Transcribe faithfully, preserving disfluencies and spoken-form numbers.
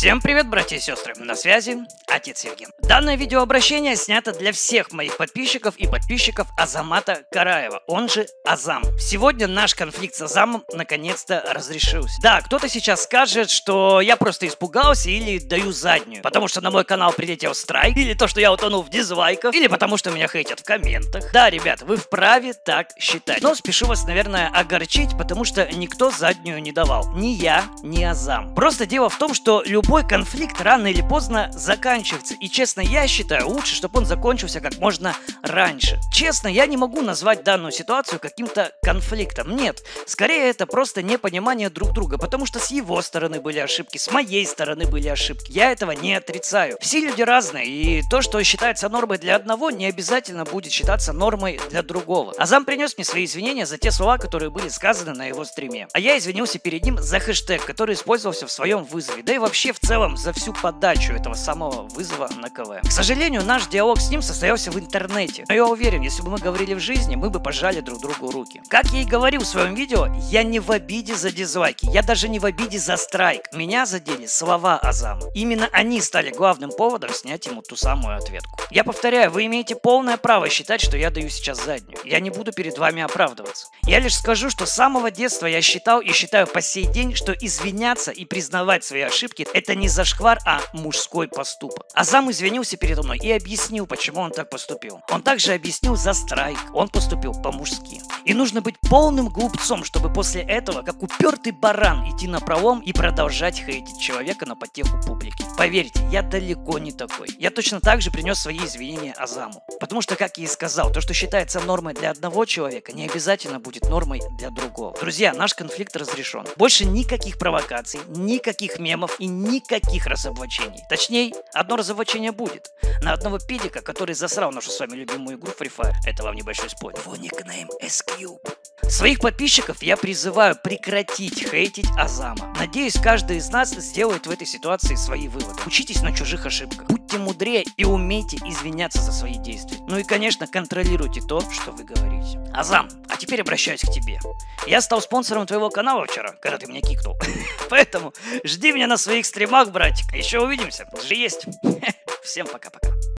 Всем привет, братья и сестры! На связи отец Евген. Данное видеообращение снято для всех моих подписчиков и подписчиков Азамата Караева, он же Азам. Сегодня наш конфликт с Азамом наконец-то разрешился. Да, кто-то сейчас скажет, что я просто испугался или даю заднюю, потому что на мой канал прилетел страйк, или то, что я утонул в дизлайках, или потому что меня хейтят в комментах. Да, ребят, вы вправе так считать. Но спешу вас, наверное, огорчить, потому что никто заднюю не давал. Ни я, ни Азам. Просто дело в том, что любой конфликт рано или поздно заканчивается. И честно, я считаю, лучше, чтобы он закончился как можно раньше. Честно, я не могу назвать данную ситуацию каким-то конфликтом. Нет, скорее это просто непонимание друг друга, потому что с его стороны были ошибки, с моей стороны были ошибки. Я этого не отрицаю. Все люди разные, и то, что считается нормой для одного, не обязательно будет считаться нормой для другого. Азам принес мне свои извинения за те слова, которые были сказаны на его стриме. А я извинился перед ним за хэштег, который использовался в своем вызове, да и вообще в целом за всю подачу этого самого вызова на КВ. К сожалению, наш диалог с ним состоялся в интернете. Но я уверен, если бы мы говорили в жизни, мы бы пожали друг другу руки. Как я и говорил в своем видео, я не в обиде за дизлайки, я даже не в обиде за страйк. Меня задели слова Азама. Именно они стали главным поводом снять ему ту самую ответку. Я повторяю, вы имеете полное право считать, что я даю сейчас заднюю. Я не буду перед вами оправдываться. Я лишь скажу, что с самого детства я считал и считаю по сей день, что извиняться и признавать свои ошибки – это не зашквар, а мужской поступок. Азам извинился передо мной и объяснил, почему он так поступил. Он также объяснил за страйк. Он поступил по-мужски. И нужно быть полным глупцом, чтобы после этого, как упертый баран, идти на пролом и продолжать хейтить человека на потеху публики. Поверьте, я далеко не такой. Я точно так же принес свои извинения Азаму. Потому что, как я и сказал, то, что считается нормой для одного человека, не обязательно будет нормой для другого. Друзья, наш конфликт разрешен. Больше никаких провокаций, никаких мемов и никаких разоблачений. Точнее, одно разоблачение будет. На одного педика, который засрал нашу с вами любимую игру Free Fire. Это вам небольшой спойлер. Его никнейм S-Cube. Своих подписчиков я призываю прекратить хейтить Азама. Надеюсь, каждый из нас сделает в этой ситуации свои выводы. Учитесь на чужих ошибках. Будьте мудрее и умейте извиняться за свои действия. Ну и, конечно, контролируйте то, что вы говорите. Азам, а теперь обращаюсь к тебе. Я стал спонсором твоего канала вчера, когда ты меня кикнул. Поэтому жди меня на своих стримах, братик. Еще увидимся. Же есть. Всем пока-пока.